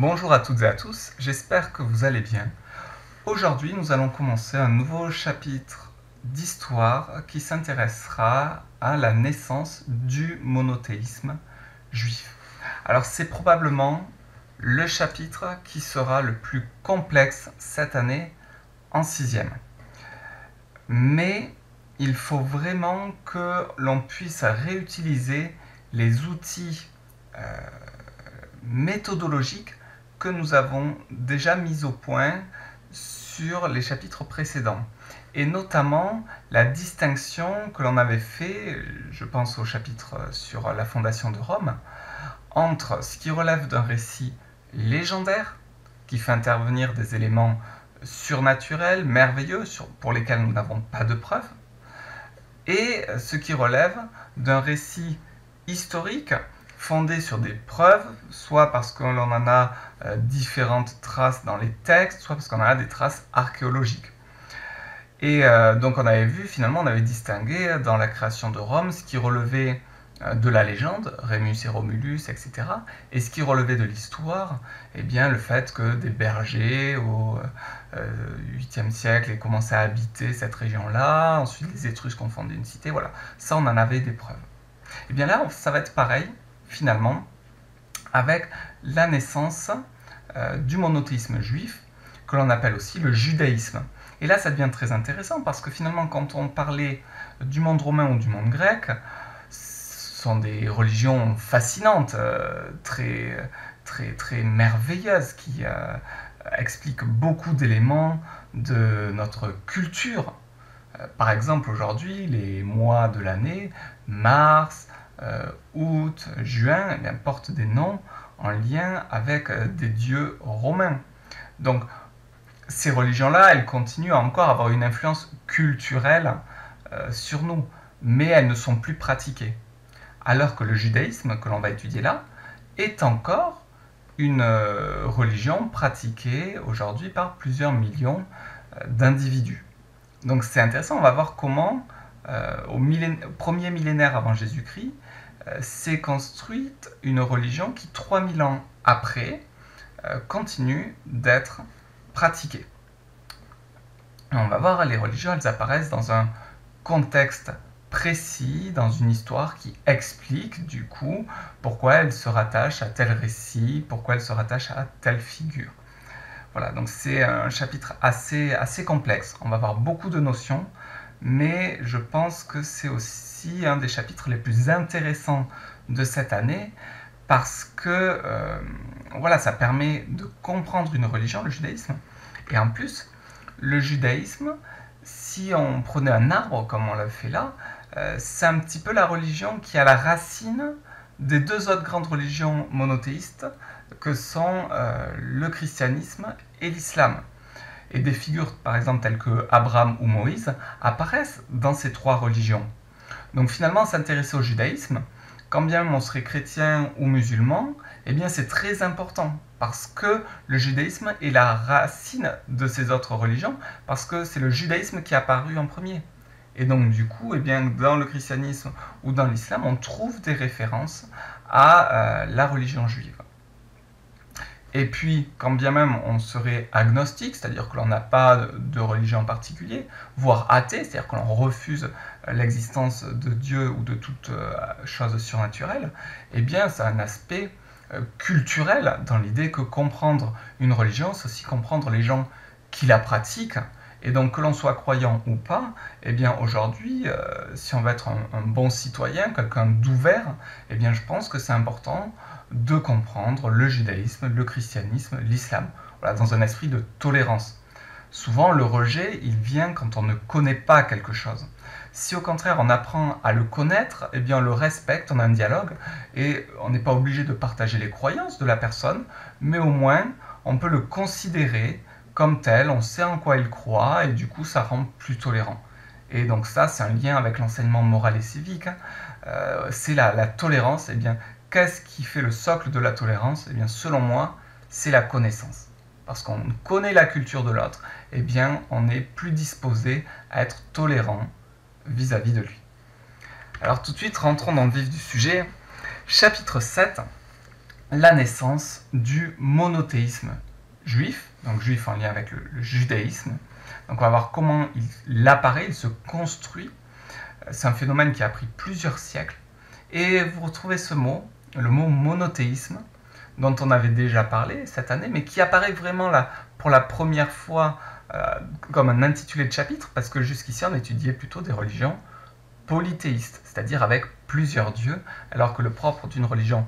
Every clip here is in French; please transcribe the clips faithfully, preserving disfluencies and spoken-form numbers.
Bonjour à toutes et à tous, j'espère que vous allez bien. Aujourd'hui, nous allons commencer un nouveau chapitre d'histoire qui s'intéressera à la naissance du monothéisme juif. Alors c'est probablement le chapitre qui sera le plus complexe cette année en sixième. Mais il faut vraiment que l'on puisse réutiliser les outils euh, méthodologiques que nous avons déjà mis au point sur les chapitres précédents. Et notamment la distinction que l'on avait fait, je pense au chapitre sur la fondation de Rome, entre ce qui relève d'un récit légendaire, qui fait intervenir des éléments surnaturels, merveilleux, pour lesquels nous n'avons pas de preuves, et ce qui relève d'un récit historique fondé sur des preuves, soit parce que l'on en a euh, différentes traces dans les textes, soit parce qu'on en a des traces archéologiques. Et euh, donc on avait vu, finalement, on avait distingué dans la création de Rome ce qui relevait euh, de la légende, Rémus et Romulus, et cetera, et ce qui relevait de l'histoire, eh bien le fait que des bergers au euh, huitième siècle aient commencé à habiter cette région-là, ensuite les Étrusques ont fondé une cité, voilà, ça on en avait des preuves. Et bien là, ça va être pareil, finalement, avec la naissance euh, du monothéisme juif, que l'on appelle aussi le judaïsme. Et là, ça devient très intéressant, parce que finalement, quand on parlait du monde romain ou du monde grec, ce sont des religions fascinantes, euh, très, très, très merveilleuses, qui euh, expliquent beaucoup d'éléments de notre culture. Euh, par exemple, aujourd'hui, les mois de l'année, mars, Euh, août, juin, eh bien, portent des noms en lien avec euh, des dieux romains. Donc, ces religions-là, elles continuent à encore avoir une influence culturelle euh, sur nous, mais elles ne sont plus pratiquées. Alors que le judaïsme, que l'on va étudier là, est encore une euh, religion pratiquée aujourd'hui par plusieurs millions euh, d'individus. Donc c'est intéressant, on va voir comment, euh, au millén- premier millénaire avant Jésus-Christ, euh, s'est construite une religion qui, trois mille ans après, euh, continue d'être pratiquée. Et on va voir, les religions, elles apparaissent dans un contexte précis, dans une histoire qui explique, du coup, pourquoi elles se rattachent à tel récit, pourquoi elles se rattachent à telle figure. Voilà, donc c'est un chapitre assez, assez complexe. On va avoir beaucoup de notions, mais je pense que c'est aussi un des chapitres les plus intéressants de cette année, parce que euh, voilà, ça permet de comprendre une religion, le judaïsme. Et en plus, le judaïsme, si on prenait un arbre comme on l'a fait là, euh, c'est un petit peu la religion qui a la racine des deux autres grandes religions monothéistes que sont euh, le christianisme et l'islam. Et des figures, par exemple, telles que Abraham ou Moïse, apparaissent dans ces trois religions. Donc finalement, s'intéresser au judaïsme, quand bien on serait chrétien ou musulman, eh bien c'est très important, parce que le judaïsme est la racine de ces autres religions, parce que c'est le judaïsme qui est apparu en premier. Et donc du coup, eh bien, dans le christianisme ou dans l'islam, on trouve des références à euh, la religion juive. Et puis, quand bien même on serait agnostique, c'est-à-dire que l'on n'a pas de religion en particulier, voire athée, c'est-à-dire que l'on refuse l'existence de Dieu ou de toute chose surnaturelle, eh bien, c'est un aspect culturel dans l'idée que comprendre une religion, c'est aussi comprendre les gens qui la pratiquent. Et donc, que l'on soit croyant ou pas, eh bien, aujourd'hui, euh, si on veut être un, un bon citoyen, quelqu'un d'ouvert, eh bien, je pense que c'est important de comprendre le judaïsme, le christianisme, l'islam, voilà, dans un esprit de tolérance. Souvent, le rejet, il vient quand on ne connaît pas quelque chose. Si au contraire, on apprend à le connaître, eh bien, on le respecte, on a un dialogue, et on n'est pas obligé de partager les croyances de la personne, mais au moins, on peut le considérer comme tel, on sait en quoi il croit, et du coup, ça rend plus tolérant. Et donc ça, c'est un lien avec l'enseignement moral et civique. Hein. Euh, c'est la, la tolérance, eh bien, qu'est-ce qui fait le socle de la tolérance? Eh bien, selon moi, c'est la connaissance. Parce qu'on connaît la culture de l'autre, eh bien, on est plus disposé à être tolérant vis-à-vis de lui. Alors tout de suite, rentrons dans le vif du sujet. Chapitre sept, la naissance du monothéisme juif, donc juif en lien avec le, le judaïsme. Donc on va voir comment il, il apparaît, il se construit. C'est un phénomène qui a pris plusieurs siècles. Et vous retrouvez ce mot, le mot monothéisme, dont on avait déjà parlé cette année, mais qui apparaît vraiment là pour la première fois euh, comme un intitulé de chapitre, parce que jusqu'ici on étudiait plutôt des religions polythéistes, c'est-à-dire avec plusieurs dieux, alors que le propre d'une religion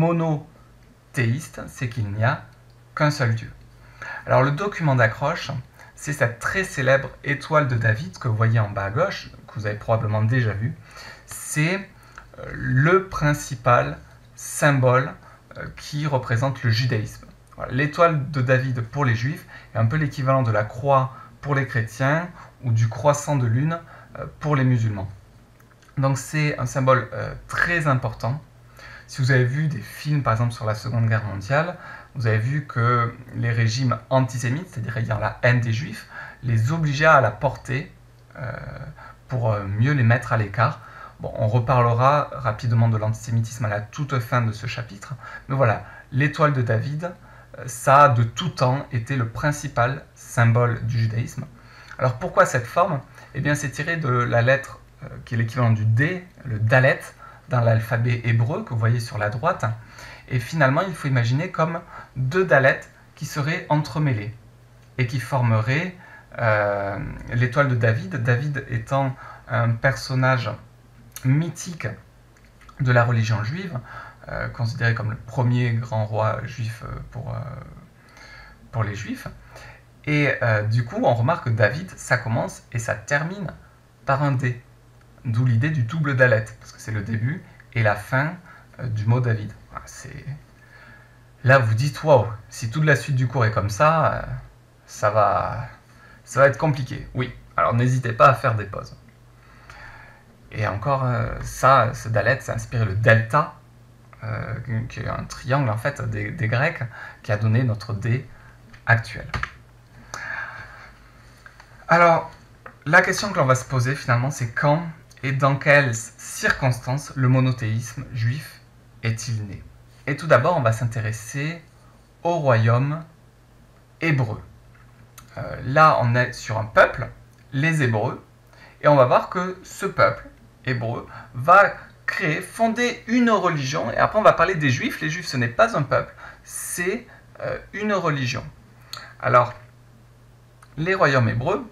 monothéiste, c'est qu'il n'y a qu'un seul Dieu. Alors le document d'accroche, c'est cette très célèbre étoile de David que vous voyez en bas à gauche, que vous avez probablement déjà vu. C'est le principal symbole qui représente le judaïsme. Voilà, l'étoile de David pour les juifs est un peu l'équivalent de la croix pour les chrétiens ou du croissant de lune pour les musulmans. Donc c'est un symbole euh, très important. Si vous avez vu des films par exemple sur la Seconde Guerre mondiale, vous avez vu que les régimes antisémites, c'est-à-dire ayant la haine des juifs, les obligeaient à la porter euh, pour mieux les mettre à l'écart. Bon, on reparlera rapidement de l'antisémitisme à la toute fin de ce chapitre, mais voilà, l'étoile de David, ça a de tout temps été le principal symbole du judaïsme. Alors pourquoi cette forme? Eh bien c'est tiré de la lettre euh, qui est l'équivalent du D, le Dalet, dans l'alphabet hébreu que vous voyez sur la droite, et finalement il faut imaginer comme deux Dalets qui seraient entremêlés et qui formeraient euh, l'étoile de David, David étant un personnage mythique de la religion juive, euh, considéré comme le premier grand roi juif pour, euh, pour les juifs. Et euh, du coup, on remarque que David, ça commence et ça termine par un D. D'où l'idée du double Dalet, parce que c'est le début et la fin euh, du mot David. Voilà, c'est... Là, vous dites, waouh, si toute la suite du cours est comme ça, euh, ça va, ça va être compliqué. Oui, alors n'hésitez pas à faire des pauses. Et encore, euh, ça, ce Dalet, ça a inspiré le delta, euh, qui est un triangle en fait des, des Grecs, qui a donné notre D actuel. Alors, la question que l'on va se poser finalement, c'est quand et dans quelles circonstances le monothéisme juif est-il né? Et tout d'abord, on va s'intéresser au royaume hébreu. Euh, là, on est sur un peuple, les Hébreux, et on va voir que ce peuple hébreu va créer, fonder une religion, et après on va parler des Juifs. Les Juifs, ce n'est pas un peuple, c'est euh, une religion. Alors, les royaumes hébreux,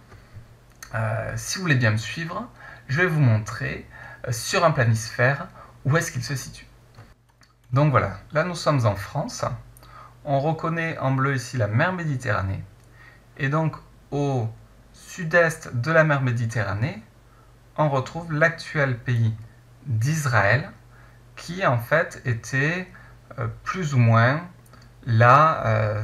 euh, si vous voulez bien me suivre, je vais vous montrer euh, sur un planisphère où est-ce qu'il se situe. Donc voilà, là nous sommes en France, on reconnaît en bleu ici la mer Méditerranée, et donc au sud-est de la mer Méditerranée, on retrouve l'actuel pays d'Israël, qui en fait était euh, plus ou moins la euh,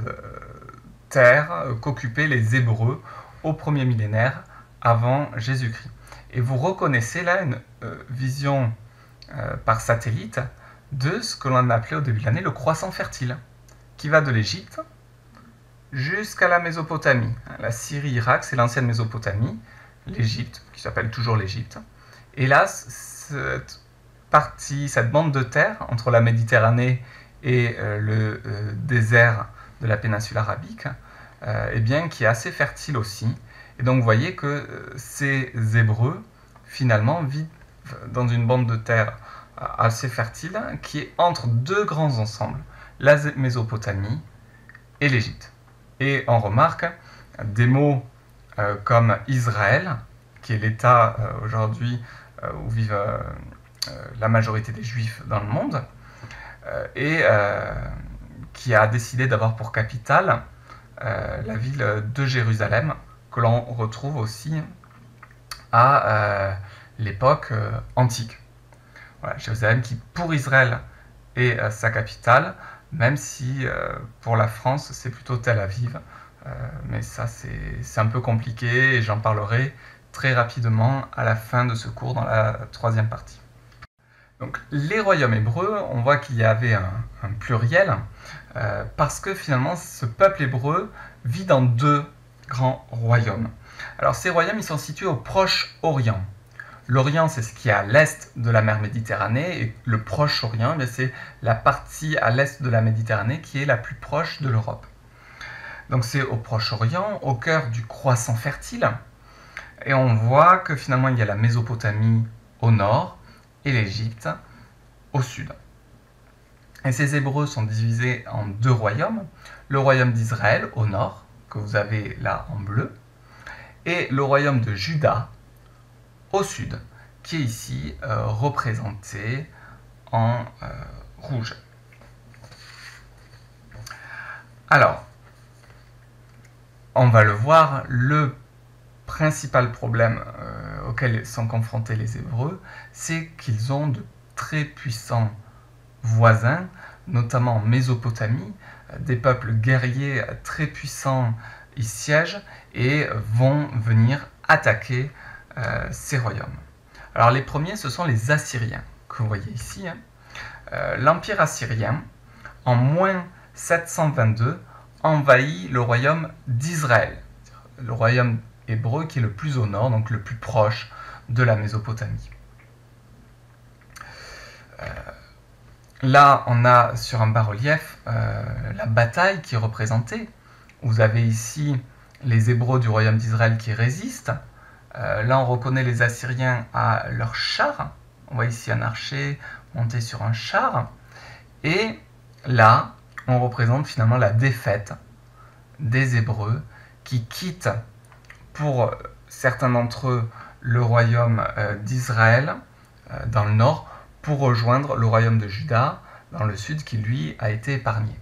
terre qu'occupaient les Hébreux au premier millénaire avant Jésus-Christ. Et vous reconnaissez là une euh, vision euh, par satellite de ce que l'on appelait au début de l'année le croissant fertile, qui va de l'Égypte jusqu'à la Mésopotamie. La Syrie, Irak, c'est l'ancienne Mésopotamie, l'Égypte, qui s'appelle toujours l'Égypte. Et là, cette partie, cette bande de terre entre la Méditerranée et euh, le euh, désert de la péninsule arabique, euh, eh bien, qui est assez fertile aussi. Et donc, vous voyez que euh, ces Hébreux, finalement, vivent dans une bande de terre assez fertile, qui est entre deux grands ensembles, la Mésopotamie et l'Égypte. Et on remarque des mots euh, comme Israël, qui est l'État euh, aujourd'hui euh, où vivent euh, euh, la majorité des Juifs dans le monde, euh, et euh, qui a décidé d'avoir pour capitale euh, la ville de Jérusalem, que l'on retrouve aussi à euh, l'époque euh, antique. Voilà, Jérusalem qui, pour Israël, est euh, sa capitale, même si euh, pour la France, c'est plutôt Tel Aviv. Euh, mais ça, c'est un peu compliqué et j'en parlerai très rapidement à la fin de ce cours dans la troisième partie. Donc, les royaumes hébreux, on voit qu'il y avait un, un pluriel, euh, parce que finalement, ce peuple hébreu vit dans deux grands royaumes. Alors, ces royaumes, ils sont situés au Proche-Orient. L'Orient, c'est ce qui est à l'est de la mer Méditerranée, et le Proche-Orient, c'est la partie à l'est de la Méditerranée qui est la plus proche de l'Europe. Donc c'est au Proche-Orient, au cœur du croissant fertile, et on voit que finalement il y a la Mésopotamie au nord et l'Égypte au sud. Et ces Hébreux sont divisés en deux royaumes, le royaume d'Israël au nord, que vous avez là en bleu, et le royaume de Juda au sud, qui est ici euh, représenté en euh, rouge. Alors, on va le voir, le principal problème euh, auquel sont confrontés les Hébreux, c'est qu'ils ont de très puissants voisins, notamment en Mésopotamie, des peuples guerriers très puissants y siègent et vont venir attaquer euh, ces royaumes. Alors les premiers, ce sont les Assyriens, que vous voyez ici. Hein. Euh, L'Empire assyrien, en moins sept cent vingt-deux, envahit le royaume d'Israël, le royaume hébreu qui est le plus au nord, donc le plus proche de la Mésopotamie. Euh, là, on a sur un bas-relief euh, la bataille qui est représentée. Vous avez ici les Hébreux du royaume d'Israël qui résistent. Euh, là, on reconnaît les Assyriens à leur char. On voit ici un archer monté sur un char. Et là, on représente finalement la défaite des Hébreux qui quittent pour certains d'entre eux le royaume d'Israël euh, dans le nord pour rejoindre le royaume de Juda dans le sud qui lui a été épargné.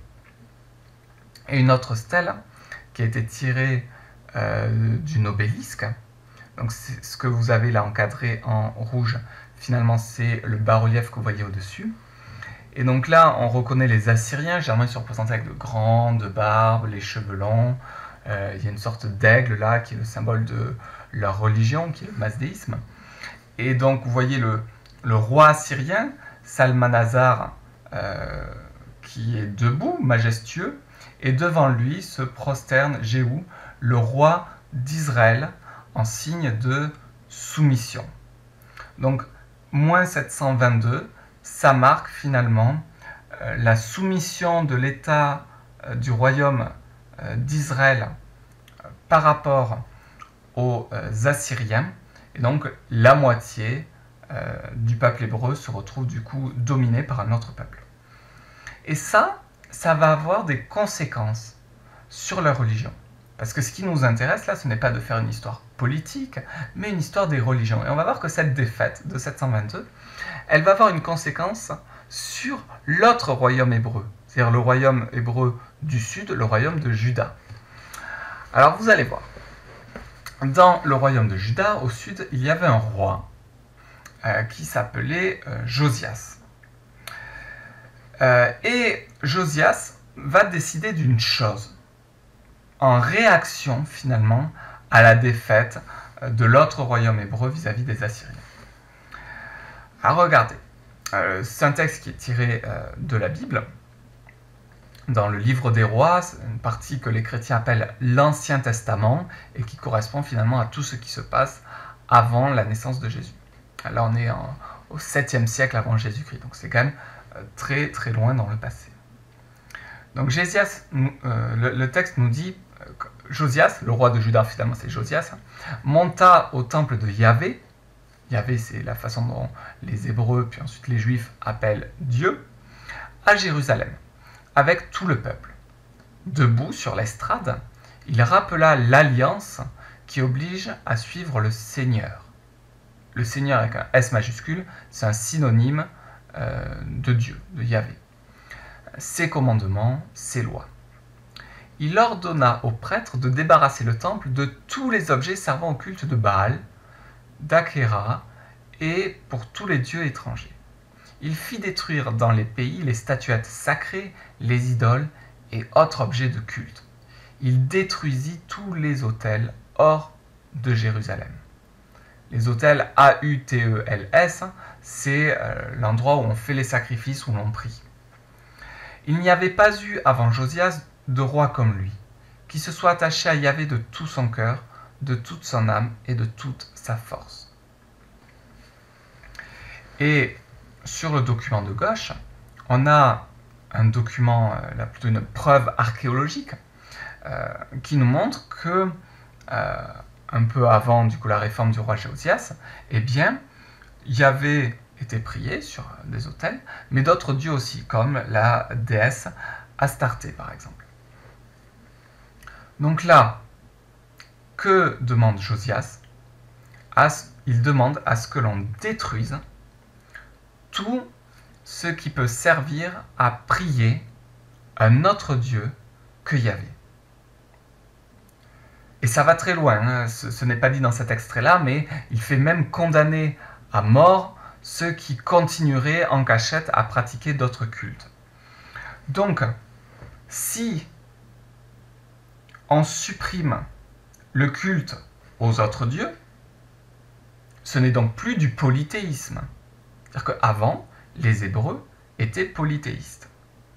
Et une autre stèle qui a été tirée euh, d'une obélisque, donc c'est ce que vous avez là encadré en rouge, finalement c'est le bas-relief que vous voyez au-dessus. Et donc là, on reconnaît les Assyriens, généralement ils sont représentés avec de grandes barbes, les cheveux longs. Euh, il y a une sorte d'aigle là, qui est le symbole de leur religion, qui est le masdéisme. Et donc, vous voyez le, le roi assyrien, Salmanasar, euh, qui est debout, majestueux, et devant lui se prosterne Jéhu, le roi d'Israël, en signe de soumission. Donc, moins sept cent vingt-deux, ça marque finalement euh, la soumission de l'État euh, du royaume euh, d'Israël euh, par rapport aux euh, Assyriens. Et donc la moitié euh, du peuple hébreu se retrouve du coup dominé par un autre peuple. Et ça, ça va avoir des conséquences sur leur religion. Parce que ce qui nous intéresse là, ce n'est pas de faire une histoire politique, mais une histoire des religions. Et on va voir que cette défaite de sept cent vingt-deux, elle va avoir une conséquence sur l'autre royaume hébreu, c'est-à-dire le royaume hébreu du sud, le royaume de Juda. Alors vous allez voir, dans le royaume de Juda, au sud, il y avait un roi euh, qui s'appelait euh, Josias. Euh, et Josias va décider d'une chose, en réaction finalement à la défaite de l'autre royaume hébreu vis-à-vis des Assyriens. Alors regardez, euh, c'est un texte qui est tiré euh, de la Bible, dans le livre des rois, c'est une partie que les chrétiens appellent l'Ancien Testament et qui correspond finalement à tout ce qui se passe avant la naissance de Jésus. Là on est en, au septième siècle avant Jésus-Christ, donc c'est quand même euh, très très loin dans le passé. Donc Josias, euh, le, le texte nous dit euh, que Josias, le roi de Juda finalement c'est Josias, monta au temple de Yahvé. Yahvé c'est la façon dont les Hébreux puis ensuite les Juifs appellent Dieu, à Jérusalem, avec tout le peuple. Debout sur l'estrade, il rappela l'alliance qui oblige à suivre le Seigneur. Le Seigneur avec un S majuscule, c'est un synonyme euh, de Dieu, de Yahvé. Ses commandements, ses lois. Il ordonna aux prêtres de débarrasser le temple de tous les objets servant au culte de Baal, d'Achéra et pour tous les dieux étrangers. Il fit détruire dans les pays les statuettes sacrées, les idoles et autres objets de culte. Il détruisit tous les autels hors de Jérusalem. Les autels A U T E L S, c'est euh, l'endroit où on fait les sacrifices, où l'on prie. Il n'y avait pas eu avant Josias de roi comme lui, qui se soit attaché à Yahvé de tout son cœur, de toute son âme et de toute sa force. Et sur le document de gauche, on a un document, euh, là plutôt une preuve archéologique, euh, qui nous montre que, euh, un peu avant du coup, la réforme du roi Josias, eh bien, Yahvé était prié sur des autels, mais d'autres dieux aussi, comme la déesse Astarté par exemple. Donc là, que demande Josias? Il demande à ce que l'on détruise tout ce qui peut servir à prier un autre Dieu que Yahvé. Et ça va très loin, hein. ce, ce n'est pas dit dans cet extrait-là, mais il fait même condamner à mort ceux qui continueraient en cachette à pratiquer d'autres cultes. Donc, si on supprime le culte aux autres dieux, ce n'est donc plus du polythéisme. C'est-à-dire qu'avant, les Hébreux étaient polythéistes.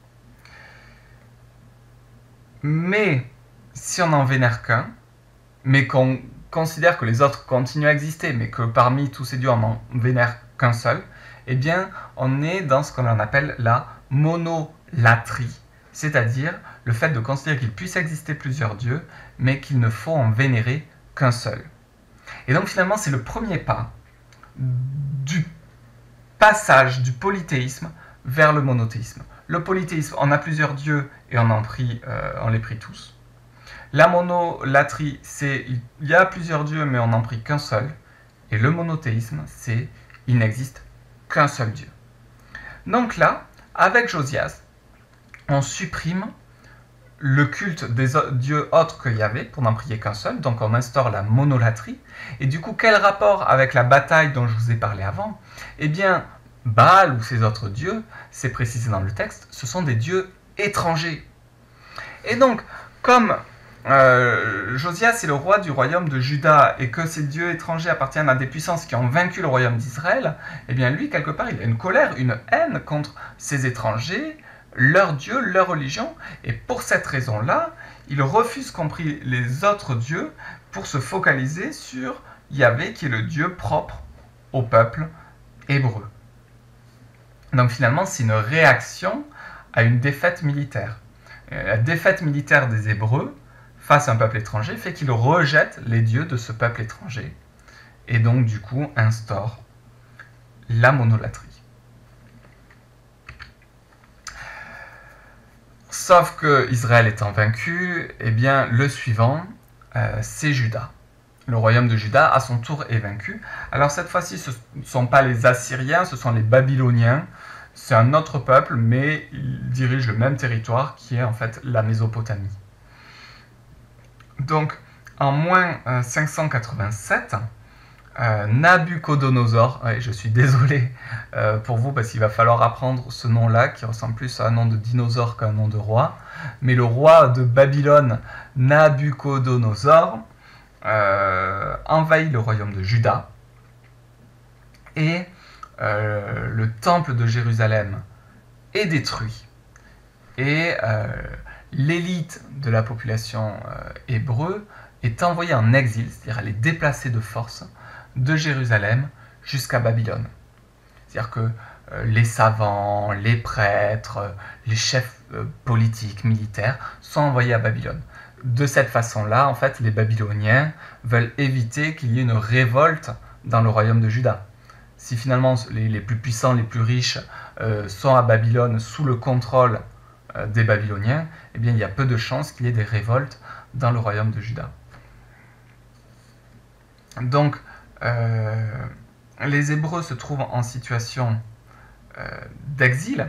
Mais si on n'en vénère qu'un, mais qu'on considère que les autres continuent à exister, mais que parmi tous ces dieux, on n'en vénère qu'un seul, eh bien, on est dans ce qu'on appelle la monolatrie, c'est-à-dire le fait de considérer qu'il puisse exister plusieurs dieux, mais qu'il ne faut en vénérer qu'un seul. Et donc finalement, c'est le premier pas du passage du polythéisme vers le monothéisme. Le polythéisme, on a plusieurs dieux et on en prie, euh, on les prie tous. La monolatrie, c'est il y a plusieurs dieux mais on n'en prie qu'un seul. Et le monothéisme, c'est il n'existe qu'un seul Dieu. Donc là, avec Josias, on supprime le culte des dieux autres que Yahvé pour n'en prier qu'un seul, donc on instaure la monolatrie. Et du coup, quel rapport avec la bataille dont je vous ai parlé avant? Eh bien, Baal ou ses autres dieux, c'est précisé dans le texte, ce sont des dieux étrangers. Et donc, comme euh, Josias est le roi du royaume de Juda et que ces dieux étrangers appartiennent à des puissances qui ont vaincu le royaume d'Israël, eh bien lui, quelque part, il a une colère, une haine contre ces étrangers, leur Dieu, leur religion, et pour cette raison-là, il refuse compris les autres dieux pour se focaliser sur Yahvé, qui est le Dieu propre au peuple hébreu. Donc finalement, c'est une réaction à une défaite militaire. La défaite militaire des Hébreux face à un peuple étranger fait qu'ils rejettent les dieux de ce peuple étranger, et donc du coup instaure la monolatrie. Sauf que Israël étant vaincu, eh bien le suivant, euh, c'est Juda. Le royaume de Juda, à son tour, est vaincu. Alors cette fois-ci, ce ne sont pas les Assyriens, ce sont les Babyloniens. C'est un autre peuple, mais ils dirigent le même territoire qui est en fait la Mésopotamie. Donc, en moins euh, cinq cent quatre-vingt-sept, euh, Nabuchodonosor, ouais, je suis désolé euh, pour vous parce qu'il va falloir apprendre ce nom-là qui ressemble plus à un nom de dinosaure qu'à un nom de roi, mais le roi de Babylone, Nabuchodonosor, euh, envahit le royaume de Juda et euh, le temple de Jérusalem est détruit et euh, l'élite de la population euh, hébreu est envoyée en exil, c'est-à-dire elle est déplacée de force de Jérusalem jusqu'à Babylone. C'est-à-dire que euh, les savants, les prêtres, les chefs euh, politiques, militaires sont envoyés à Babylone. De cette façon-là, en fait, les Babyloniens veulent éviter qu'il y ait une révolte dans le royaume de Juda. Si finalement les, les plus puissants, les plus riches euh, sont à Babylone sous le contrôle euh, des Babyloniens, eh bien il y a peu de chances qu'il y ait des révoltes dans le royaume de Juda. Donc, euh, les Hébreux se trouvent en situation euh, d'exil,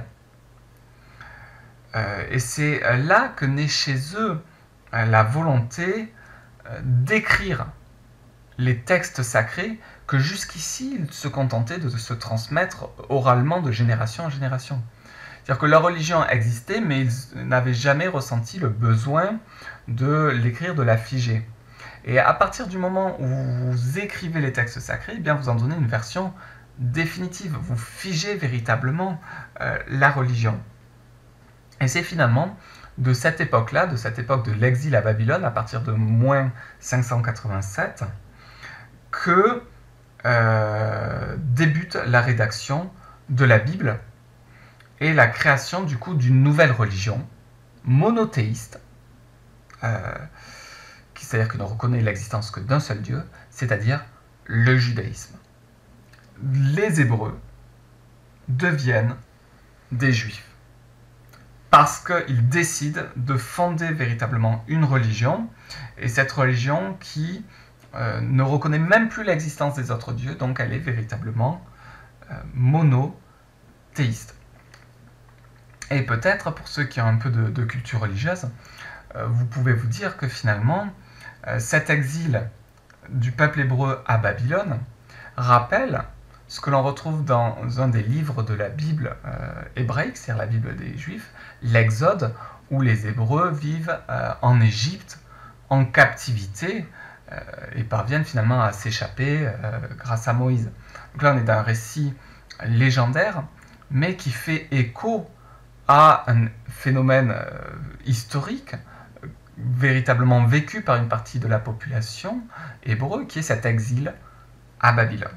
euh, et c'est là que naît chez eux euh, la volonté euh, d'écrire les textes sacrés que jusqu'ici ils se contentaient de se transmettre oralement de génération en génération. C'est-à-dire que leur religion existait, mais ils n'avaient jamais ressenti le besoin de l'écrire, de la figer. Et à partir du moment où vous écrivez les textes sacrés, eh bien vous en donnez une version définitive, vous figez véritablement euh, la religion. Et c'est finalement de cette époque-là, de cette époque de l'exil à Babylone, à partir de moins cinq cent quatre-vingt-sept, que euh, débute la rédaction de la Bible et la création du coup d'une nouvelle religion monothéiste, euh, qui c'est-à-dire que ne reconnaît l'existence que d'un seul Dieu, c'est-à-dire le judaïsme. Les Hébreux deviennent des Juifs parce qu'ils décident de fonder véritablement une religion, et cette religion qui euh, ne reconnaît même plus l'existence des autres dieux, donc elle est véritablement euh, monothéiste. Et peut-être, pour ceux qui ont un peu de, de culture religieuse, euh, vous pouvez vous dire que finalement, euh, cet exil du peuple hébreu à Babylone rappelle ce que l'on retrouve dans un des livres de la Bible euh, hébraïque, c'est-à-dire la Bible des Juifs, l'Exode, où les Hébreux vivent euh, en Égypte, en captivité, euh, et parviennent finalement à s'échapper euh, grâce à Moïse. Donc là, on est dans un récit légendaire, mais qui fait écho à un phénomène euh, historique, euh, véritablement vécu par une partie de la population hébreu, qui est cet exil à Babylone.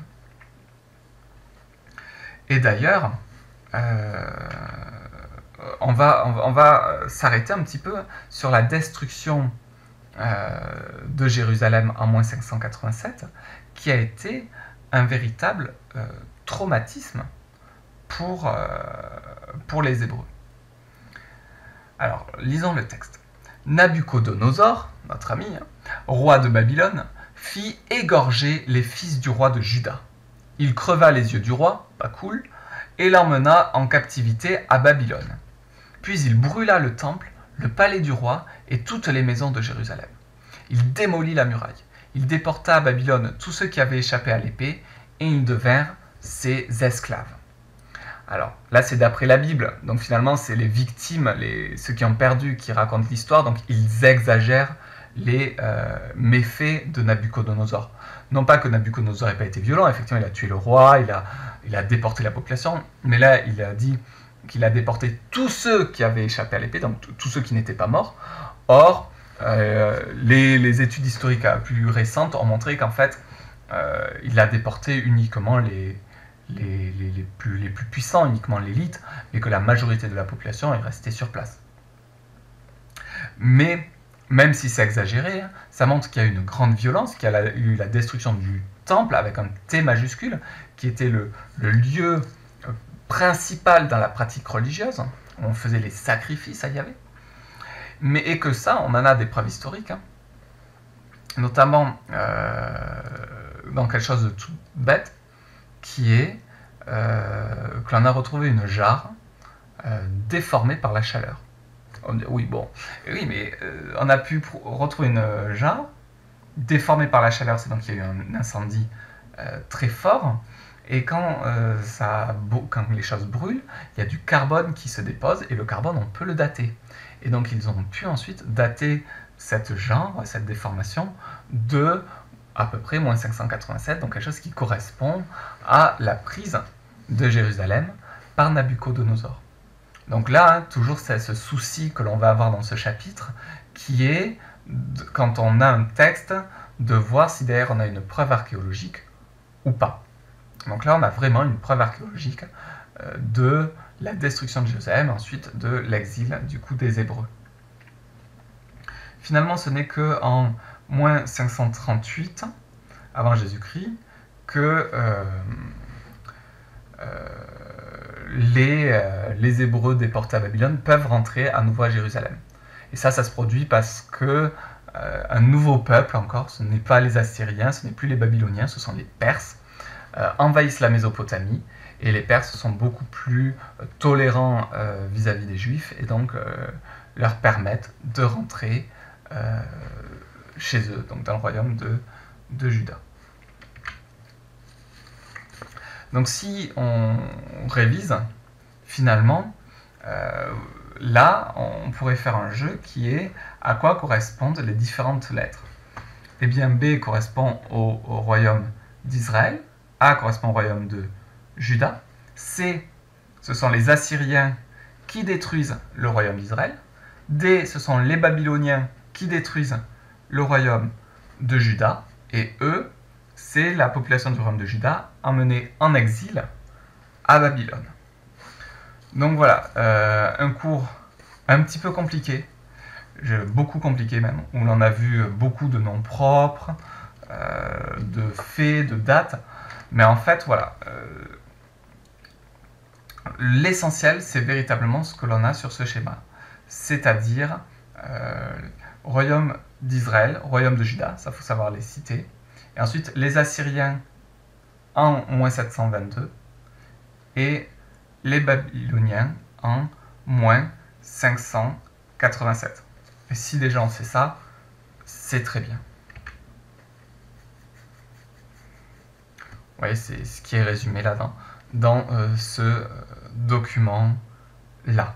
Et d'ailleurs, euh, on va, on va, on va s'arrêter un petit peu sur la destruction euh, de Jérusalem en moins cinq cent quatre-vingt-sept, qui a été un véritable euh, traumatisme pour, euh, pour les Hébreux. Alors, lisons le texte. Nabuchodonosor, notre ami, hein, roi de Babylone, fit égorger les fils du roi de Juda. Il creva les yeux du roi, pas cool, et l'emmena en captivité à Babylone. Puis il brûla le temple, le palais du roi et toutes les maisons de Jérusalem. Il démolit la muraille. Il déporta à Babylone tous ceux qui avaient échappé à l'épée, et ils devinrent ses esclaves. Alors là, c'est d'après la Bible, donc finalement, c'est les victimes, les, ceux qui ont perdu, qui racontent l'histoire, donc ils exagèrent les euh, méfaits de Nabuchodonosor. Non pas que Nabuchodonosor n'ait pas été violent, effectivement, il a tué le roi, il a, il a déporté la population, mais là, il a dit qu'il a déporté tous ceux qui avaient échappé à l'épée, donc tous ceux qui n'étaient pas morts. Or, euh, les, les études historiques plus récentes ont montré qu'en fait, euh, il a déporté uniquement les, les, les, les, plus, les plus puissants, uniquement l'élite, et que la majorité de la population est restée sur place. Mais même si c'est exagéré, ça montre qu'il y a eu une grande violence, qu'il y a eu la destruction du temple avec un T majuscule, qui était le, le lieu principal dans la pratique religieuse, où on faisait les sacrifices à Yahvé. Mais et que ça, on en a des preuves historiques, hein. Notamment euh, dans quelque chose de tout bête, qui est euh, que l'on a retrouvé une jarre euh, déformée par la chaleur. On dit, oui, bon, oui, mais euh, on a pu retrouver une jarre déformée par la chaleur, c'est donc qu'il y a eu un incendie euh, très fort, et quand, euh, ça, quand les choses brûlent, il y a du carbone qui se dépose, et le carbone, on peut le dater. Et donc ils ont pu ensuite dater cette jarre, cette déformation, de à peu près moins cinq cent quatre-vingt-sept, donc quelque chose qui correspond à la prise de Jérusalem par Nabuchodonosor. Donc là, hein, toujours c'est ce souci que l'on va avoir dans ce chapitre, qui est, quand on a un texte, de voir si d'ailleurs on a une preuve archéologique ou pas. Donc là, on a vraiment une preuve archéologique euh, de la destruction de Jérusalem, ensuite de l'exil du coup des Hébreux. Finalement, ce n'est qu'en moins cinq cent trente-huit, avant Jésus-Christ, que euh, euh, les, euh, les Hébreux déportés à Babylone peuvent rentrer à nouveau à Jérusalem. Et ça, ça se produit parce que euh, un nouveau peuple encore, ce n'est pas les Assyriens, ce n'est plus les Babyloniens, ce sont les Perses, euh, envahissent la Mésopotamie, et les Perses sont beaucoup plus euh, tolérants euh, vis-à-vis des Juifs, et donc euh, leur permettent de rentrer euh, chez eux, donc dans le royaume de, de Juda. Donc si on révise, finalement, euh, là, on pourrait faire un jeu qui est à quoi correspondent les différentes lettres. Eh bien, B correspond au, au royaume d'Israël, A correspond au royaume de Juda, C, ce sont les Assyriens qui détruisent le royaume d'Israël, D, ce sont les Babyloniens qui détruisent le royaume de Juda, et E, c'est la population du royaume de Juda emmenée en exil à Babylone. Donc voilà, euh, un cours un petit peu compliqué, beaucoup compliqué même, où l'on a vu beaucoup de noms propres, euh, de faits, de dates, mais en fait voilà, euh, l'essentiel c'est véritablement ce que l'on a sur ce schéma, c'est-à-dire euh, royaume d'Israël, royaume de Juda, ça faut savoir les citer, et ensuite les Assyriens en moins sept cent vingt-deux, et les Babyloniens en moins cinq cent quatre-vingt-sept. Et si déjà on sait ça, c'est très bien. Vous voyez, c'est ce qui est résumé là-dedans, dans euh, ce euh, document-là.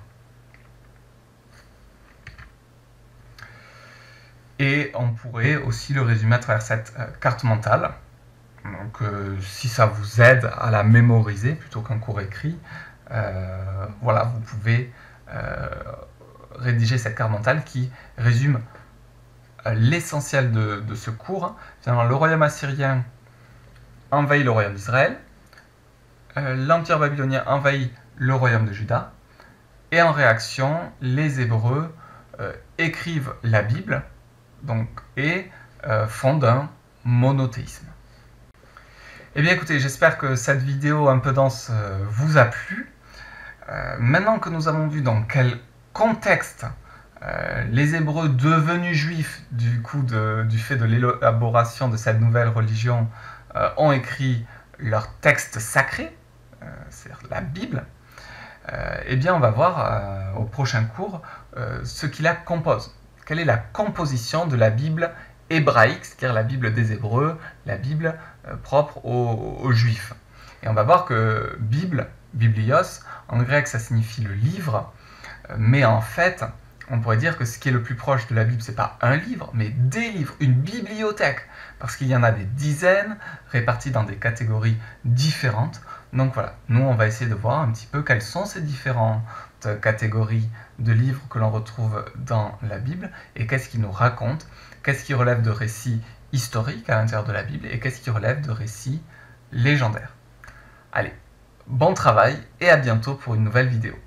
Et on pourrait aussi le résumer à travers cette euh, carte mentale. Donc, euh, si ça vous aide à la mémoriser plutôt qu'un cours écrit, euh, voilà, vous pouvez euh, rédiger cette carte mentale qui résume euh, l'essentiel de, de ce cours. Finalement, le royaume assyrien envahit le royaume d'Israël, euh, l'empire babylonien envahit le royaume de Juda, et en réaction, les Hébreux euh, écrivent la Bible donc, et euh, fondent un monothéisme. Eh bien écoutez, j'espère que cette vidéo un peu dense euh, vous a plu. Euh, maintenant que nous avons vu dans quel contexte euh, les Hébreux devenus juifs du, coup de, du fait de l'élaboration de cette nouvelle religion euh, ont écrit leur texte sacré, euh, c'est-à-dire la Bible, euh, eh bien on va voir euh, au prochain cours euh, ce qui la compose. Quelle est la composition de la Bible hébraïque, c'est-à-dire la Bible des Hébreux, la Bible euh, propre aux, aux Juifs. Et on va voir que Bible, biblios, en grec ça signifie le livre, euh, mais en fait, on pourrait dire que ce qui est le plus proche de la Bible, c'est pas un livre, mais des livres, une bibliothèque, parce qu'il y en a des dizaines, répartis dans des catégories différentes. Donc voilà, nous on va essayer de voir un petit peu quelles sont ces différentes catégories de livres que l'on retrouve dans la Bible, et qu'est-ce qui nous raconte, qu'est-ce qui relève de récits historiques à l'intérieur de la Bible, et qu'est-ce qui relève de récits légendaires. Allez, bon travail, et à bientôt pour une nouvelle vidéo.